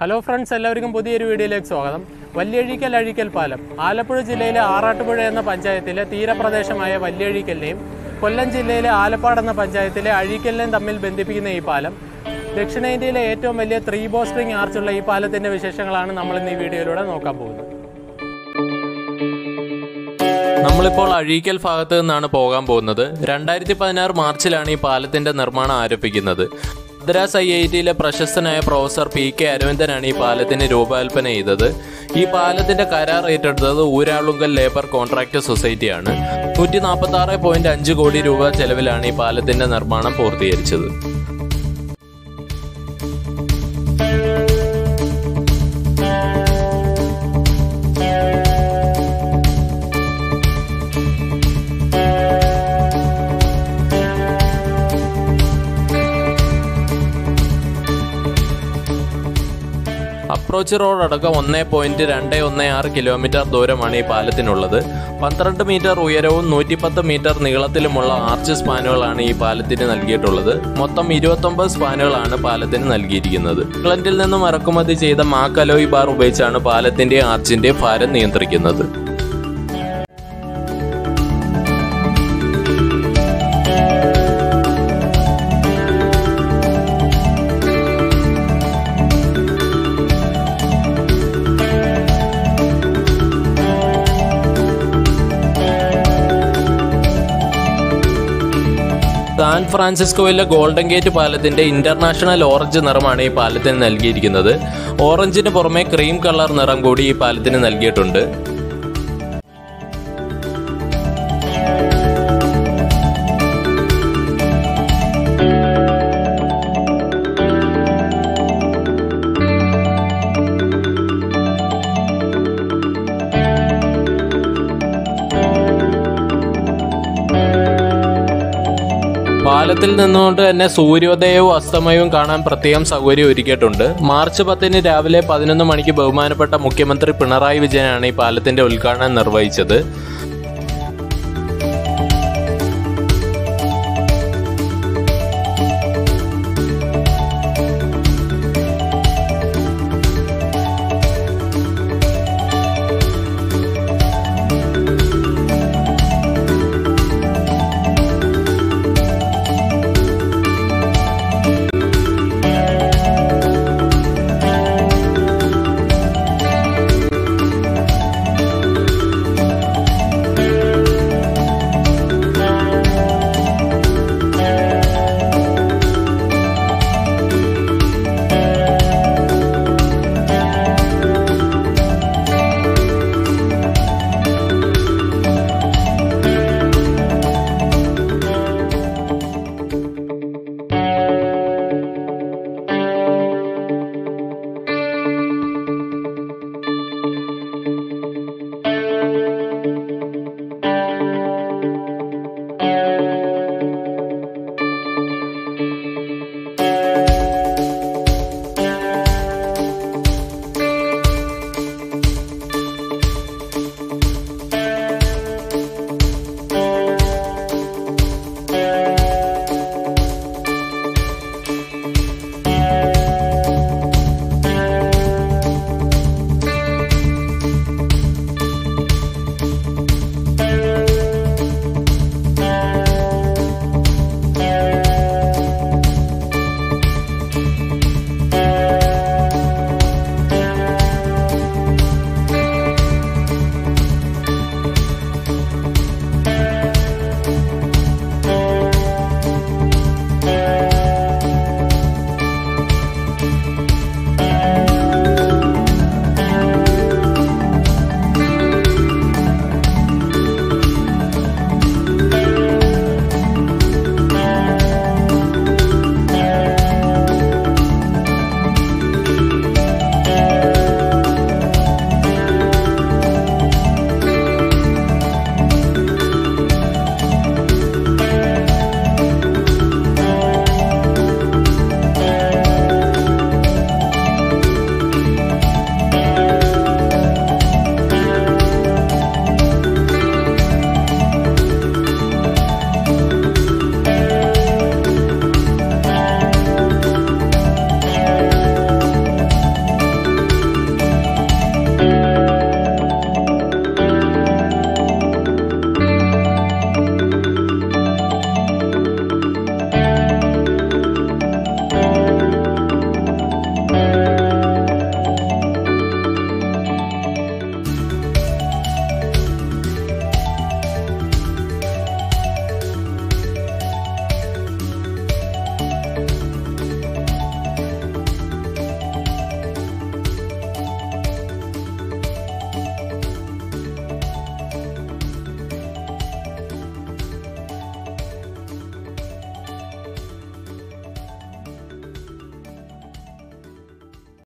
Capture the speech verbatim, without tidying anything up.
Hello friends, എല്ലാവർക്കും പുതിയൊരു വീഡിയോയിലേക്ക് സ്വാഗതം. വല്യഴീക്കൽ അഴീക്കൽ പാലം ആലപ്പുഴ ജില്ലയിലെ ആറാട്ടുപുഴ എന്ന പഞ്ചായത്തിലെ തീരപ്രദേശമായ വല്യഴീക്കലിനെയും കൊല്ലം ജില്ലയിലെ ആലപ്പാട് എന്ന പഞ്ചായത്തിലെ അഴീക്കലിനെയും തമ്മിൽ ബന്ധിപ്പിക്കുന്ന ഈ പാലം ദക്ഷിണേന്ത്യയിലെ ഏറ്റവും വലിയ ത്രീ ബോസ്ട്രിങ് ആർച്ചുള്ള ഈ പാലത്തിൻ്റെ വിശേഷങ്ങളാണ് നമ്മൾ ഇന്ന് ഈ വീഡിയോയിലൂടെ നോക്കാൻ പോകുന്നത്. നമ്മളിപ്പോൾ അഴീക്കൽ ഭാഗത്ത് നിന്നാണ് പോകാൻ പോകുന്നത്. രണ്ടായിരത്തി പതിനാറ് മാർച്ചിലാണ് ഈ പാലത്തിൻ്റെ നിർമ്മാണം ആരംഭിക്കുന്നത്. മദ്രാസ് ഐ ഐ ടിയിലെ പ്രശസ്തനായ പ്രൊഫസർ പി കെ അരവിന്ദനാണ് ഈ പാലത്തിന് രൂപകൽപ്പന ചെയ്തത്. ഈ പാലത്തിന്റെ കരാർ ഏറ്റെടുത്തത് ഊരാളുങ്കൽ ലേബർ കോൺട്രാക്ട് സൊസൈറ്റിയാണ്. നൂറ്റി നാൽപ്പത്തി ആറ് പോയിന്റ് അഞ്ച് കോടി രൂപ ചെലവിലാണ് ഈ പാലത്തിന്റെ നിർമ്മാണം പൂർത്തീകരിച്ചത്. അപ്രോച്ച് റോഡ് അടക്കം ഒന്ന് പോയിന്റ് രണ്ട് ഒന്ന് ആറ് കിലോമീറ്റർ ദൂരമാണ് ഈ പാലത്തിനുള്ളത്. പന്ത്രണ്ട് മീറ്റർ ഉയരവും നൂറ്റിപ്പത്ത് മീറ്റർ നീളത്തിലുമുള്ള ആർച്ച് സ്പാനുകളാണ് ഈ പാലത്തിന് നൽകിയിട്ടുള്ളത്. മൊത്തം ഇരുപത്തൊമ്പത് സ്പാനുകളാണ് പാലത്തിന് നൽകിയിരിക്കുന്നത്. ഇംഗ്ലണ്ടിൽ നിന്നും ഇറക്കുമതി ചെയ്ത മാക്കലോയ് ബാർ ഉപയോഗിച്ചാണ് പാലത്തിന്റെ ആർച്ചിന്റെ ഭാരം നിയന്ത്രിക്കുന്നത്. സാൻ ഫ്രാൻസിസ്കോയിലെ ഗോൾഡൻ ഗേറ്റ് പാലത്തിന്റെ ഇന്റർനാഷണൽ ഓറഞ്ച് നിറമാണ് ഈ പാലത്തിന് നൽകിയിരിക്കുന്നത്. ഓറഞ്ചിന് പുറമെ ക്രീം കളർ നിറം കൂടി ഈ പാലത്തിന് നൽകിയിട്ടുണ്ട്. പാലത്തിൽ നിന്നുകൊണ്ട് തന്നെ സൂര്യോദയവും അസ്തമയവും കാണാൻ പ്രത്യേകം സൗകര്യം ഒരുക്കിയിട്ടുണ്ട്. മാർച്ച് പത്തിന് രാവിലെ പതിനൊന്ന് മണിക്ക് ബഹുമാനപ്പെട്ട മുഖ്യമന്ത്രി പിണറായി വിജയനാണ് ഈ പാലത്തിന്റെ ഉദ്ഘാടനം നിർവഹിച്ചത്.